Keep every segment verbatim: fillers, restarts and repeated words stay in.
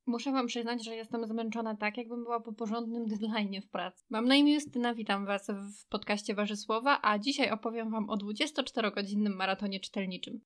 Muszę wam przyznać, że jestem zmęczona tak, jakbym była po porządnym deadline'ie w pracy. Mam na imię Justyna, witam was w podcaście Waży Słowa, a dzisiaj opowiem wam o dwudziestoczterogodzinnym maratonie czytelniczym.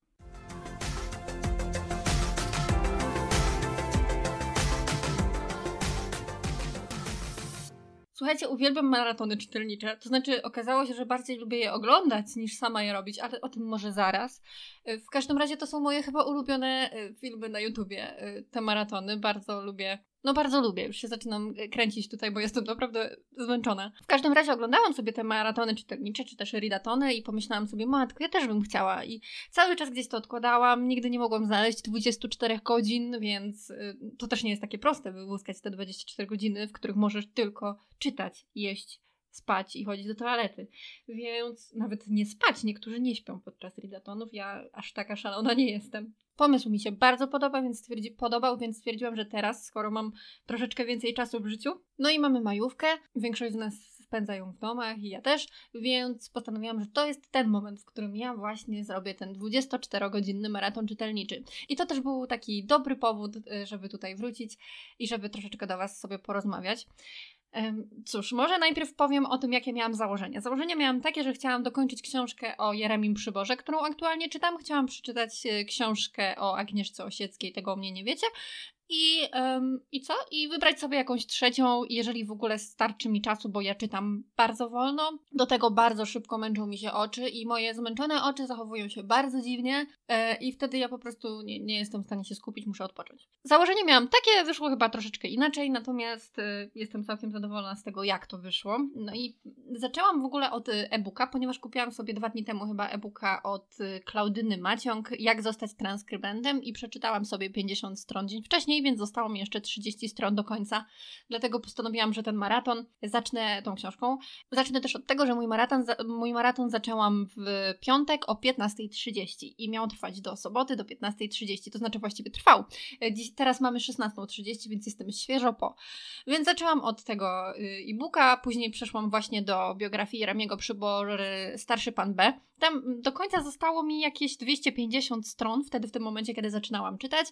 Słuchajcie, uwielbiam maratony czytelnicze, to znaczy okazało się, że bardziej lubię je oglądać niż sama je robić, ale o tym może zaraz. W każdym razie to są moje chyba ulubione filmy na YouTubie, te maratony, bardzo lubię. No bardzo lubię, już się zaczynam kręcić tutaj, bo jestem naprawdę zmęczona. W każdym razie oglądałam sobie te maratony czytelnicze, czy też readatony i pomyślałam sobie, matko, ja też bym chciała. I cały czas gdzieś to odkładałam, nigdy nie mogłam znaleźć dwudziestu czterech godzin, więc to też nie jest takie proste, wyłuskać te dwadzieścia cztery godziny, w których możesz tylko czytać, jeść, spać i chodzić do toalety. Więc nawet nie spać, niektórzy nie śpią podczas readatonów, ja aż taka szalona nie jestem. Pomysł mi się bardzo podoba, więc stwierdzi, podobał, więc stwierdziłam, że teraz, skoro mam troszeczkę więcej czasu w życiu, no i mamy majówkę, większość z nas spędza ją w domach i ja też, więc postanowiłam, że to jest ten moment, w którym ja właśnie zrobię ten dwudziestoczterogodzinny maraton czytelniczy. I to też był taki dobry powód, żeby tutaj wrócić i żeby troszeczkę do was sobie porozmawiać. Cóż, może najpierw powiem o tym, jakie miałam założenia. Założenia miałam takie, że chciałam dokończyć książkę o Jeremim Przyborze, którą aktualnie czytam. Chciałam przeczytać książkę o Agnieszce Osieckiej, tego o mnie nie wiecie. I, um, I co? I wybrać sobie jakąś trzecią, jeżeli w ogóle starczy mi czasu, bo ja czytam bardzo wolno. Do tego bardzo szybko męczą mi się oczy i moje zmęczone oczy zachowują się bardzo dziwnie e, i wtedy ja po prostu nie, nie jestem w stanie się skupić, muszę odpocząć. Założenie miałam takie, wyszło chyba troszeczkę inaczej, natomiast e, jestem całkiem zadowolona z tego, jak to wyszło. No i zaczęłam w ogóle od e-booka, ponieważ kupiłam sobie dwa dni temu chyba e-booka od Klaudyny Maciąg, Jak zostać transkrybentem, i przeczytałam sobie pięćdziesiąt stron dzień wcześniej, więc zostało mi jeszcze trzydzieści stron do końca. Dlatego postanowiłam, że ten maraton zacznę tą książką. Zacznę też od tego, że mój maraton, mój maraton zaczęłam w piątek o piętnasta trzydzieści i miał trwać do soboty do piętnasta trzydzieści, to znaczy właściwie trwał. Dziś, teraz mamy szesnasta trzydzieści, więc jestem świeżo po. Więc zaczęłam od tego e-booka, później przeszłam właśnie do biografii Jeremiego Przybory, Starszy Pan B. Tam do końca zostało mi jakieś dwieście pięćdziesiąt stron, wtedy w tym momencie, kiedy zaczynałam czytać.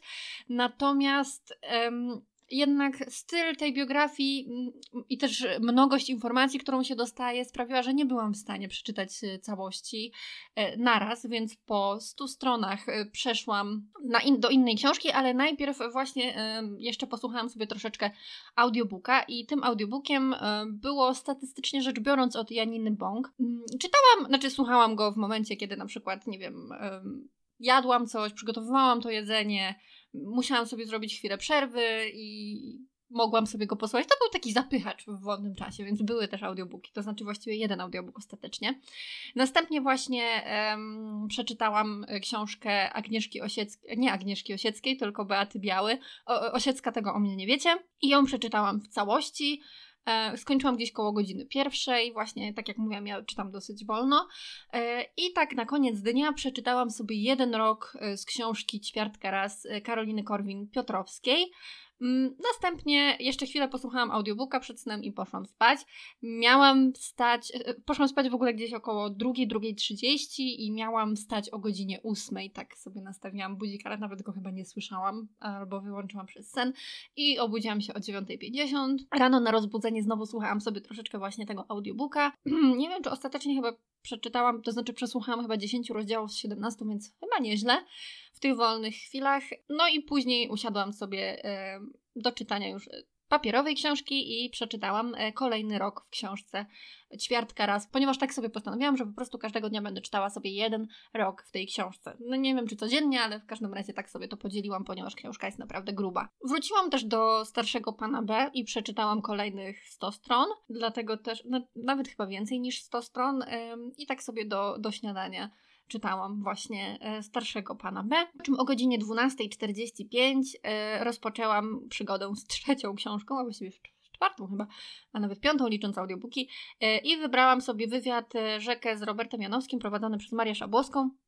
Natomiast um, jednak styl tej biografii i też mnogość informacji, którą się dostaje, sprawiła, że nie byłam w stanie przeczytać całości naraz, więc po stu stronach przeszłam na in, do innej książki, ale najpierw właśnie jeszcze posłuchałam sobie troszeczkę audiobooka i tym audiobookiem było statystycznie rzecz biorąc od Janiny Bąk. Czytałam, znaczy słuchałam go w momencie, kiedy na przykład, nie wiem, jadłam coś, przygotowywałam to jedzenie, musiałam sobie zrobić chwilę przerwy i mogłam sobie go posłuchać. To był taki zapychacz w wolnym czasie, więc były też audiobooki, to znaczy właściwie jeden audiobook ostatecznie. Następnie właśnie um, przeczytałam książkę Agnieszki Osieckiej, nie Agnieszki Osieckiej, tylko Beaty Biały. O, Osiecka, tego o mnie nie wiecie. I ją przeczytałam w całości. Skończyłam gdzieś koło godziny pierwszej, właśnie tak jak mówiłam, ja czytam dosyć wolno i tak na koniec dnia przeczytałam sobie jeden rok z książki Ćwiartka raz Karoliny Korwin-Piotrowskiej. Następnie jeszcze chwilę posłuchałam audiobooka przed snem i poszłam spać. Miałam wstać, poszłam spać w ogóle gdzieś około drugiej, drugiej trzydzieści i miałam wstać o godzinie ósmej. Tak sobie nastawiłam budzik, ale nawet go chyba nie słyszałam, albo wyłączyłam przez sen i obudziłam się o dziewiąta pięćdziesiąt. Rano na rozbudzenie znowu słuchałam sobie troszeczkę właśnie tego audiobooka. Nie wiem, czy ostatecznie chyba przeczytałam, to znaczy przesłuchałam chyba dziesięć rozdziałów z siedemnastu, więc chyba nieźle w tych wolnych chwilach. No i później usiadłam sobie e, do czytania już papierowej książki i przeczytałam e, kolejny rok w książce Ćwiartka raz, ponieważ tak sobie postanowiłam, że po prostu każdego dnia będę czytała sobie jeden rok w tej książce. No nie wiem, czy codziennie, ale w każdym razie tak sobie to podzieliłam, ponieważ książka jest naprawdę gruba. Wróciłam też do Starszego Pana B i przeczytałam kolejnych sto stron, dlatego też, no, nawet chyba więcej niż sto stron ym, i tak sobie do, do śniadania czytałam właśnie e, Starszego Pana B, po czym o godzinie dwunasta czterdzieści pięć e, rozpoczęłam przygodę z trzecią książką, a właściwie czwartą chyba, a nawet piątą, licząc audiobooki, e, i wybrałam sobie wywiad e, Rzekę z Robertem Janowskim prowadzony przez Marię Szabłowską.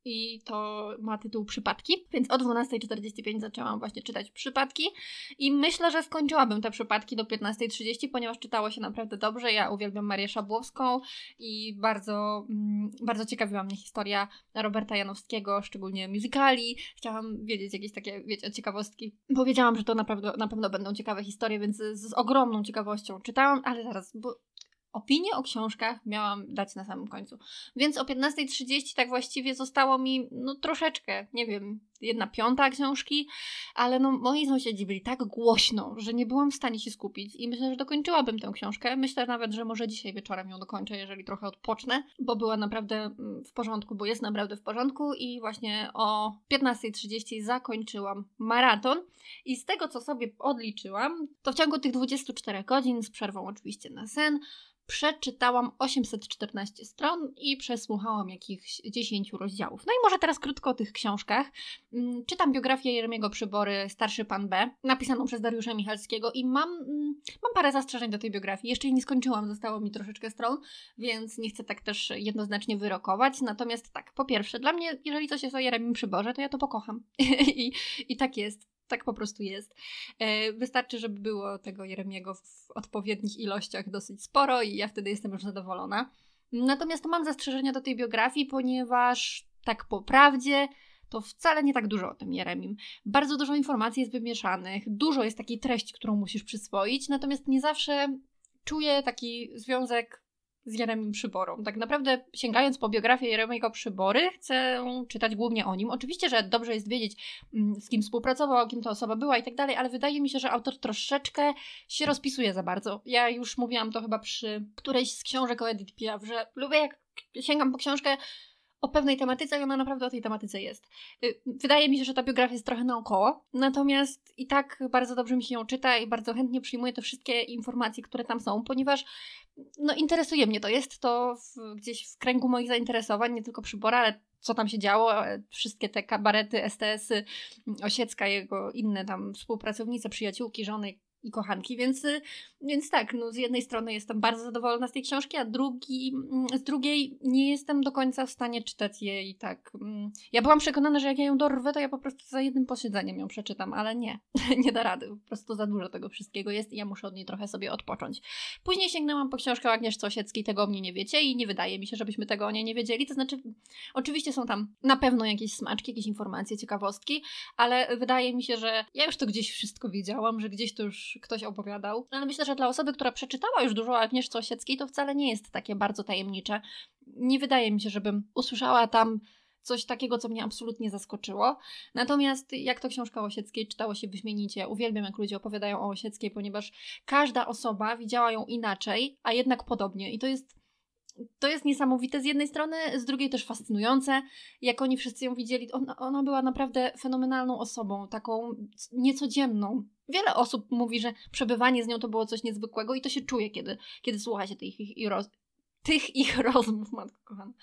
i to ma tytuł Przypadki, więc o dwunasta czterdzieści pięć zaczęłam właśnie czytać Przypadki i myślę, że skończyłabym te przypadki do piętnasta trzydzieści, ponieważ czytało się naprawdę dobrze. Ja uwielbiam Marię Szabłowską i bardzo, mm, bardzo ciekawiła mnie historia Roberta Janowskiego, szczególnie musicali. Chciałam wiedzieć jakieś takie, wiecie, ciekawostki. Powiedziałam, że to naprawdę, na pewno będą ciekawe historie, więc z, z ogromną ciekawością czytałam, ale zaraz, bo opinię o książkach miałam dać na samym końcu. Więc o piętnasta trzydzieści tak właściwie zostało mi, no troszeczkę, nie wiem, jedna piąta książki, ale no moi sąsiedzi byli tak głośno, że nie byłam w stanie się skupić i myślę, że dokończyłabym tę książkę. Myślę nawet, że może dzisiaj wieczorem ją dokończę, jeżeli trochę odpocznę, bo była naprawdę w porządku, bo jest naprawdę w porządku i właśnie o piętnasta trzydzieści zakończyłam maraton i z tego, co sobie odliczyłam, to w ciągu tych dwudziestu czterech godzin, z przerwą oczywiście na sen, przeczytałam osiemset czternaście stron i przesłuchałam jakichś dziesięciu rozdziałów. No i może teraz krótko o tych książkach. Czytam biografię Jeremiego Przybory, Starszy Pan B, napisaną przez Dariusza Michalskiego i mam, mam parę zastrzeżeń do tej biografii. Jeszcze jej nie skończyłam, zostało mi troszeczkę stron, więc nie chcę tak też jednoznacznie wyrokować. Natomiast tak, po pierwsze, dla mnie, jeżeli coś jest o Jeremim Przyborze, to ja to pokocham. I, i tak jest. Tak po prostu jest. Wystarczy, żeby było tego Jeremiego w odpowiednich ilościach dosyć sporo i ja wtedy jestem już zadowolona. Natomiast mam zastrzeżenia do tej biografii, ponieważ tak po prawdzie to wcale nie tak dużo o tym Jeremim. Bardzo dużo informacji jest wymieszanych, dużo jest takiej treści, którą musisz przyswoić, natomiast nie zawsze czuję taki związek z Jeremim Przyborą. Tak naprawdę sięgając po biografię Jeremiego Przybory, chcę czytać głównie o nim. Oczywiście, że dobrze jest wiedzieć, z kim współpracował, kim to osoba była i tak dalej, ale wydaje mi się, że autor troszeczkę się rozpisuje za bardzo. Ja już mówiłam to chyba przy którejś z książek o Edith Piaf, że lubię jak sięgam po książkę o pewnej tematyce i ona naprawdę o tej tematyce jest. Wydaje mi się, że ta biografia jest trochę naokoło, natomiast i tak bardzo dobrze mi się ją czyta i bardzo chętnie przyjmuję te wszystkie informacje, które tam są, ponieważ no interesuje mnie to, jest to w, gdzieś w kręgu moich zainteresowań, nie tylko Przybora, ale co tam się działo, wszystkie te kabarety, es te esy, Osiecka, jego inne tam współpracownice, przyjaciółki, żony i kochanki, więc, więc tak, no z jednej strony jestem bardzo zadowolona z tej książki, a drugi, z drugiej nie jestem do końca w stanie czytać jej tak. Ja byłam przekonana, że jak ja ją dorwę, to ja po prostu za jednym posiedzeniem ją przeczytam, ale nie, nie da rady, po prostu za dużo tego wszystkiego jest i ja muszę od niej trochę sobie odpocząć. Później sięgnęłam po książkę o Agnieszce Osieckiej, Tego o mnie nie wiecie i nie wydaje mi się, żebyśmy tego o niej nie wiedzieli, to znaczy oczywiście są tam na pewno jakieś smaczki, jakieś informacje, ciekawostki, ale wydaje mi się, że ja już to gdzieś wszystko wiedziałam, że gdzieś to już ktoś opowiadał, ale myślę, że dla osoby, która przeczytała już dużo o Agnieszce Osieckiej, to wcale nie jest takie bardzo tajemnicze. Nie wydaje mi się, żebym usłyszała tam coś takiego, co mnie absolutnie zaskoczyło. Natomiast jak to książka o Osieckiej, czytało się wyśmienicie. Uwielbiam, jak ludzie opowiadają o Osieckiej, ponieważ każda osoba widziała ją inaczej, a jednak podobnie. I to jest To jest niesamowite z jednej strony, z drugiej też fascynujące. Jak oni wszyscy ją widzieli, ona, ona była naprawdę fenomenalną osobą, taką niecodzienną. Wiele osób mówi, że przebywanie z nią to było coś niezwykłego i to się czuje, kiedy, kiedy słucha się tych ich, roz, tych ich rozmów, matko kochana.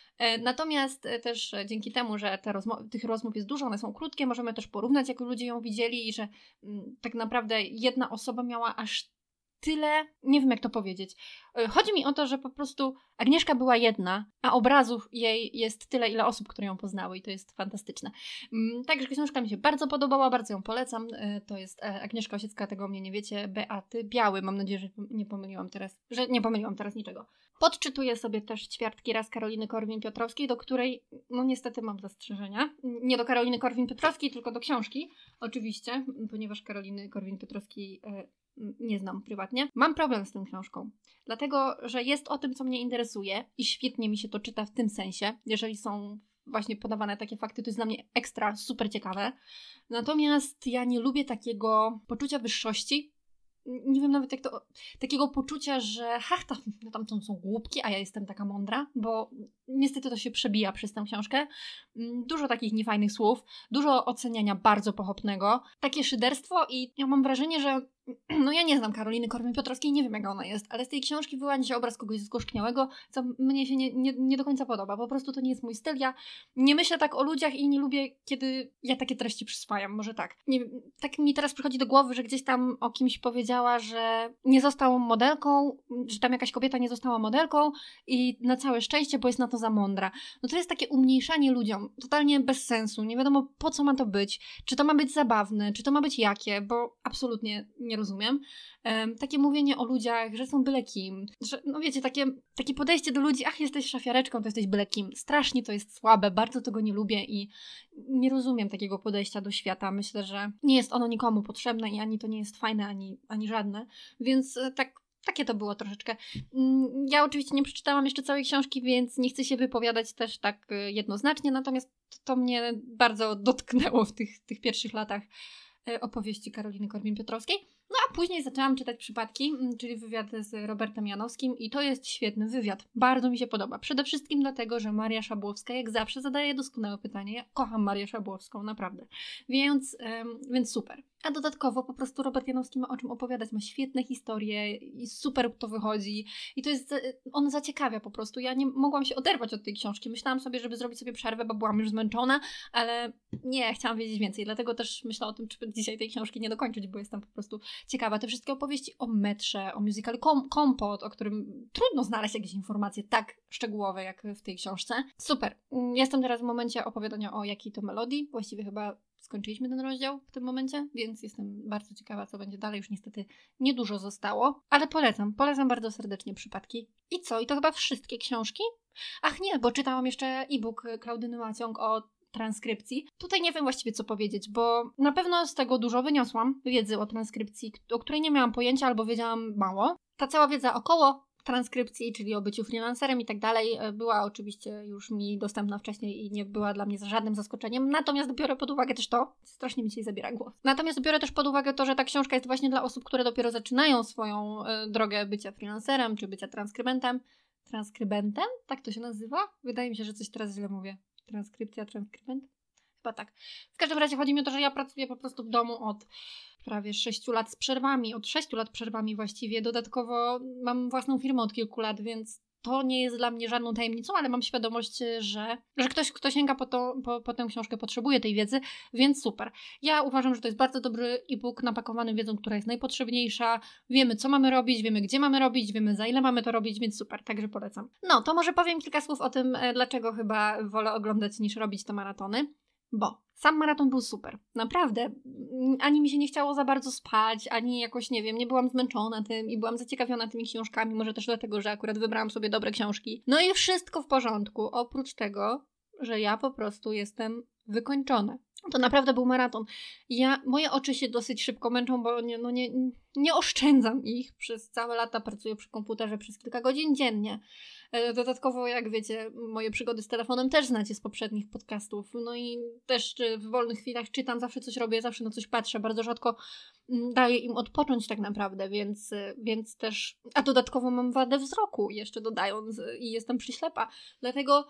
Natomiast też dzięki temu, że te rozmo- tych rozmów jest dużo, one są krótkie, możemy też porównać, jak ludzie ją widzieli i że m, tak naprawdę jedna osoba miała aż tyle, nie wiem jak to powiedzieć. Chodzi mi o to, że po prostu Agnieszka była jedna, a obrazów jej jest tyle, ile osób, które ją poznały i to jest fantastyczne. Także książka mi się bardzo podobała, bardzo ją polecam. To jest Agnieszka Osiecka, Tego o mnie nie wiecie, Beaty Biały. Mam nadzieję, że nie pomyliłam teraz, że nie pomyliłam teraz niczego. Podczytuję sobie też Ćwiartki raz Karoliny Korwin-Piotrowskiej, do której no niestety mam zastrzeżenia. Nie do Karoliny Korwin-Piotrowskiej, tylko do książki, oczywiście, ponieważ Karoliny Korwin-Piotrowskiej nie znam prywatnie. Mam problem z tą książką, dlatego, że jest o tym, co mnie interesuje i świetnie mi się to czyta w tym sensie. Jeżeli są właśnie podawane takie fakty, to jest dla mnie ekstra, super ciekawe. Natomiast ja nie lubię takiego poczucia wyższości. Nie wiem nawet jak to... Takiego poczucia, że ha, tam, tam to są głupki, a ja jestem taka mądra, bo niestety to się przebija przez tę książkę. Dużo takich niefajnych słów, dużo oceniania bardzo pochopnego, takie szyderstwo i ja mam wrażenie, że no ja nie znam Karoliny Korwin-Piotrowskiej, nie wiem jaka ona jest, ale z tej książki wyłania się obraz kogoś zgorzkniałego, co mnie się nie, nie, nie do końca podoba. Po prostu to nie jest mój styl. Ja nie myślę tak o ludziach i nie lubię, kiedy ja takie treści przyswajam. Może tak. Nie, tak mi teraz przychodzi do głowy, że gdzieś tam o kimś powiedziała powiedziała, że nie został modelką, że tam jakaś kobieta nie została modelką i na całe szczęście, bo jest na to za mądra. No to jest takie umniejszanie ludziom, totalnie bez sensu, nie wiadomo po co ma to być, czy to ma być zabawne, czy to ma być jakie, bo absolutnie nie rozumiem. Um, takie mówienie o ludziach, że są byle kim, że no wiecie, takie, takie podejście do ludzi, ach jesteś szafiareczką, to jesteś byle kim, strasznie to jest słabe, bardzo tego nie lubię i nie rozumiem takiego podejścia do świata, myślę, że nie jest ono nikomu potrzebne i ani to nie jest fajne, ani, ani żadne, więc tak takie to było troszeczkę. Ja oczywiście nie przeczytałam jeszcze całej książki, więc nie chcę się wypowiadać też tak jednoznacznie, natomiast to mnie bardzo dotknęło w tych, tych pierwszych latach opowieści Karoliny Korwin-Piotrowskiej. No a później zaczęłam czytać Przypadki, czyli wywiad z Robertem Janowskim i to jest świetny wywiad. Bardzo mi się podoba. Przede wszystkim dlatego, że Maria Szabłowska jak zawsze zadaje doskonałe pytanie. Ja kocham Marię Szabłowską, naprawdę. Więc, ym, więc super. A dodatkowo po prostu Robert Janowski ma o czym opowiadać. Ma świetne historie i super to wychodzi. I to jest, on zaciekawia po prostu. Ja nie mogłam się oderwać od tej książki. Myślałam sobie, żeby zrobić sobie przerwę, bo byłam już zmęczona, ale nie, chciałam wiedzieć więcej. Dlatego też myślałam o tym, czy dzisiaj tej książki nie dokończyć, bo jestem po prostu ciekawa. Te wszystkie opowieści o metrze, o musicalu Kom- Kompot, o którym trudno znaleźć jakieś informacje tak szczegółowe jak w tej książce. Super. Jestem teraz w momencie opowiadania o jakiej to melodii. Właściwie chyba skończyliśmy ten rozdział w tym momencie, więc jestem bardzo ciekawa, co będzie dalej. Już niestety niedużo zostało, ale polecam. Polecam bardzo serdecznie Przypadki. I co? I to chyba wszystkie książki? Ach nie, bo czytałam jeszcze e-book Klaudyny Maciąg o transkrypcji. Tutaj nie wiem właściwie co powiedzieć, bo na pewno z tego dużo wyniosłam wiedzy o transkrypcji, o której nie miałam pojęcia albo wiedziałam mało. Ta cała wiedza około transkrypcji, czyli o byciu freelancerem i tak dalej, była oczywiście już mi dostępna wcześniej i nie była dla mnie żadnym zaskoczeniem, natomiast biorę pod uwagę też to, strasznie mi dzisiaj zabiera głos, natomiast biorę też pod uwagę to, że ta książka jest właśnie dla osób, które dopiero zaczynają swoją y, drogę bycia freelancerem, czy bycia transkrybentem. Transkrybentem? Tak to się nazywa? Wydaje mi się, że coś teraz źle mówię. Transkrypcja, transkrybent? Chyba tak. W każdym razie chodzi mi o to, że ja pracuję po prostu w domu od prawie sześciu lat z przerwami, od sześciu lat przerwami właściwie. Dodatkowo mam własną firmę od kilku lat, więc to nie jest dla mnie żadną tajemnicą, ale mam świadomość, że, że ktoś, kto sięga po, to, po, po tę książkę, potrzebuje tej wiedzy, więc super. Ja uważam, że to jest bardzo dobry e-book napakowany wiedzą, która jest najpotrzebniejsza. Wiemy, co mamy robić, wiemy, gdzie mamy robić, wiemy, za ile mamy to robić, więc super, także polecam. No, to może powiem kilka słów o tym, dlaczego chyba wolę oglądać niż robić te maratony. Bo sam maraton był super. Naprawdę. Ani mi się nie chciało za bardzo spać, ani jakoś, nie wiem, nie byłam zmęczona tym i byłam zaciekawiona tymi książkami. Może też dlatego, że akurat wybrałam sobie dobre książki. No i wszystko w porządku. Oprócz tego, że ja po prostu jestem wykończona. To naprawdę był maraton. Ja, moje oczy się dosyć szybko męczą, bo nie, no nie, nie oszczędzam ich. Przez całe lata pracuję przy komputerze przez kilka godzin dziennie. Dodatkowo, jak wiecie, moje przygody z telefonem też znacie z poprzednich podcastów. No i też w wolnych chwilach czytam, zawsze coś robię, zawsze na coś patrzę. Bardzo rzadko daję im odpocząć tak naprawdę, więc, więc też... A dodatkowo mam wadę wzroku, jeszcze dodając, i jestem przyślepa. Dlatego...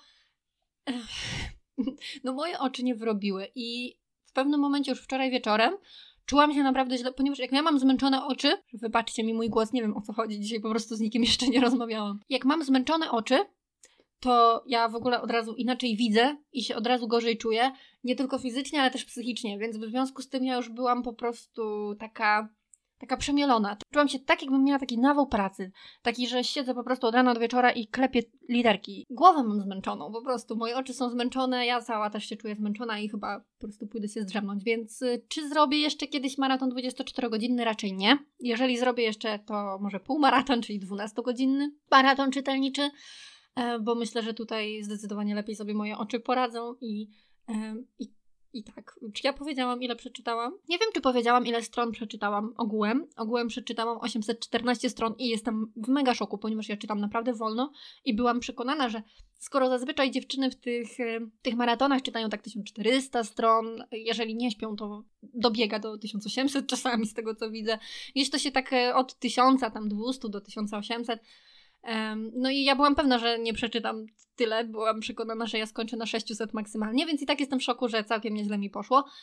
No moje oczy nie wyrobiły i w pewnym momencie już wczoraj wieczorem czułam się naprawdę źle, ponieważ jak ja mam zmęczone oczy, wybaczcie mi mój głos, nie wiem o co chodzi, dzisiaj po prostu z nikim jeszcze nie rozmawiałam. Jak mam zmęczone oczy, to ja w ogóle od razu inaczej widzę i się od razu gorzej czuję, nie tylko fizycznie, ale też psychicznie, więc w związku z tym ja już byłam po prostu taka... Taka przemielona. Czułam się tak, jakbym miała taki nawał pracy. Taki, że siedzę po prostu od rana do wieczora i klepię literki. Głowę mam zmęczoną, po prostu. Moje oczy są zmęczone, ja cała też się czuję zmęczona i chyba po prostu pójdę się zdrzemnąć. Więc y, czy zrobię jeszcze kiedyś maraton dwudziestoczterogodzinny? Raczej nie. Jeżeli zrobię jeszcze, to może półmaraton, czyli dwunastogodzinny maraton czytelniczy, y, bo myślę, że tutaj zdecydowanie lepiej sobie moje oczy poradzą i, y, i I tak, czy ja powiedziałam, ile przeczytałam? Nie wiem, czy powiedziałam, ile stron przeczytałam ogółem. Ogółem przeczytałam osiemset czternaście stron i jestem w mega szoku, ponieważ ja czytam naprawdę wolno i byłam przekonana, że skoro zazwyczaj dziewczyny w tych, w tych maratonach czytają tak tysiąc czterysta stron, jeżeli nie śpią, to dobiega do tysiąc osiemset czasami z tego, co widzę. Jeśli to się tak od tysiąc, tam dwieście do tysiąc osiemset. Um, no i ja byłam pewna, że nie przeczytam tyle, byłam przekonana, że ja skończę na sześćset maksymalnie, więc i tak jestem w szoku, że całkiem nieźle mi poszło.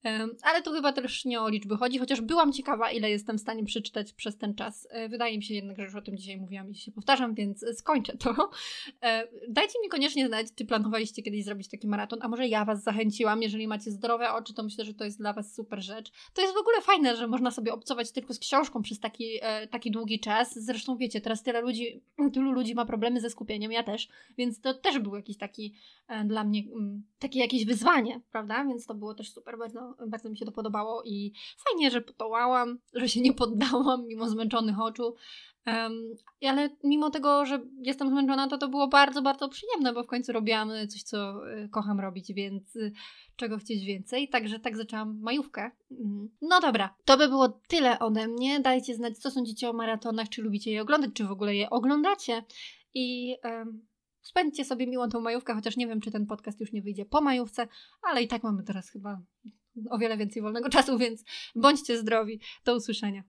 Ale tu chyba też nie o liczby chodzi, chociaż byłam ciekawa, ile jestem w stanie przeczytać przez ten czas. Wydaje mi się jednak, że już o tym dzisiaj mówiłam i się powtarzam, więc skończę to. Dajcie mi koniecznie znać, czy planowaliście kiedyś zrobić taki maraton, a może ja was zachęciłam. Jeżeli macie zdrowe oczy, to myślę, że to jest dla was super rzecz. To jest w ogóle fajne, że można sobie obcować tylko z książką przez taki, taki długi czas. Zresztą wiecie, teraz tyle ludzi, tylu ludzi ma problemy ze skupieniem, ja też, więc to też był jakiś taki dla mnie, takie jakieś wyzwanie, prawda? Więc to było też super, bardzo Bardzo mi się to podobało i fajnie, że podołałam, że się nie poddałam mimo zmęczonych oczu. Um, ale mimo tego, że jestem zmęczona, to to było bardzo, bardzo przyjemne, bo w końcu robiłam coś, co y, kocham robić, więc y, czego chcieć więcej. Także tak zaczęłam majówkę. Mm. No dobra, to by było tyle ode mnie. Dajcie znać, co sądzicie o maratonach, czy lubicie je oglądać, czy w ogóle je oglądacie. I... Um, Spędźcie sobie miłą tą majówkę, chociaż nie wiem, czy ten podcast już nie wyjdzie po majówce, ale i tak mamy teraz chyba o wiele więcej wolnego czasu, więc bądźcie zdrowi. Do usłyszenia.